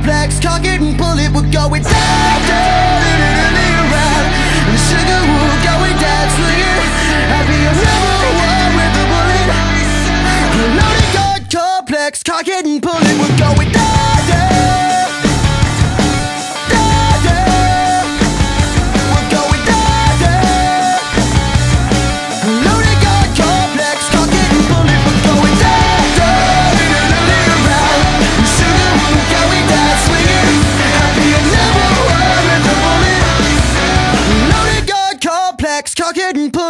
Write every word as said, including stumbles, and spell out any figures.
complex, cock it and pull it, we're going down, down, around. The sugar, we're going down, swinging. Happy I'm number one with the bullet. Loaded gun complex, cock it and pull it, we're going down, down, down, down. We're going down, down. Loaded gun complex, cock it and pull it, we're going down, down, around. The sugar, we're going down, swinging. Happy I'm number one with the bullet. Loaded gun complex, cock it and pull it.